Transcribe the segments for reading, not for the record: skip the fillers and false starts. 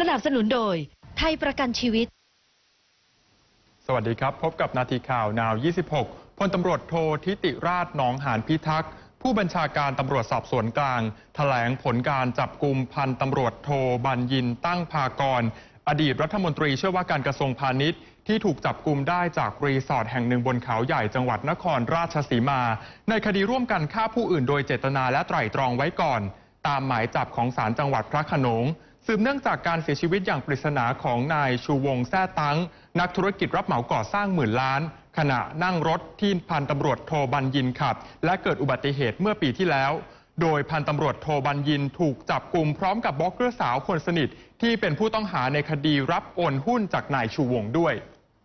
นับสนุนโดยไทยประกันชีวิตสวัสดีครับพบกับนาทีข่าวนาว 26 พลตำรวจโทธิติราชหนองหานพิทักษ์ผู้บัญชาการตำรวจสอบสวนกลางแถลงผลการจับกุมพันตำรวจโทบัญญินตั้งภากรอดีตรัฐมนตรีช่วยว่าการกระทรวงพาณิชย์ที่ถูกจับกุมได้จากรีสอร์ทแห่งหนึ่งบนเขาใหญ่จังหวัดนครราชสีมาในคดีร่วมกันฆ่าผู้อื่นโดยเจตนาและไตร่ตรองไว้ก่อนตามหมายจับของศาลจังหวัดพระโขนงสืบเนื่องจากการเสียชีวิตอย่างปริศนาของนายชูวงศ์แซ่ตั้งนักธุรกิจรับเหมาก่อสร้างหมื่นล้านขณะนั่งรถที่พันตำรวจโทบัญญินขับและเกิดอุบัติเหตุเมื่อปีที่แล้วโดยพันตำรวจโทบัญญินถูกจับกุมพร้อมกับบล็อกเกอร์สาวคนสนิทที่เป็นผู้ต้องหาในคดีรับโอนหุ้นจากนายชูวงศ์ด้วย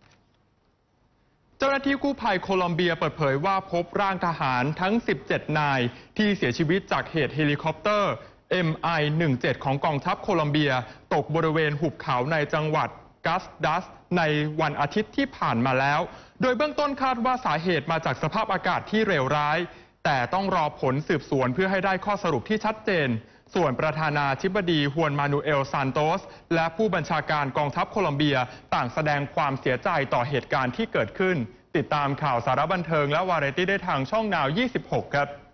เจ้าหน้าที่กู้ภัยโคลอมเบียเปิดเผยว่าพบร่างทหารทั้ง 17 นายที่เสียชีวิตจากเหตุเฮลิคอปเตอร์ MI-17 ของกองทัพโคลอมเบียตกบริเวณหุบเขาในจังหวัดกัสดัสในวันอาทิตย์ที่ผ่านมาแล้วโดยเบื้องต้นคาดว่าสาเหตุมาจากสภาพอากาศที่เลวร้ายแต่ต้องรอผลสืบสวนเพื่อให้ได้ข้อสรุปที่ชัดเจนส่วนประธานาธิบดีฮวนมานูเอลซานโตสและผู้บัญชาการกองทัพโคลอมเบียต่างแสดงความเสียใจต่อเหตุการณ์ที่เกิดขึ้นติดตามข่าวสาระบันเทิงและวาไรตี้ได้ทางช่องนาว 26 ครับ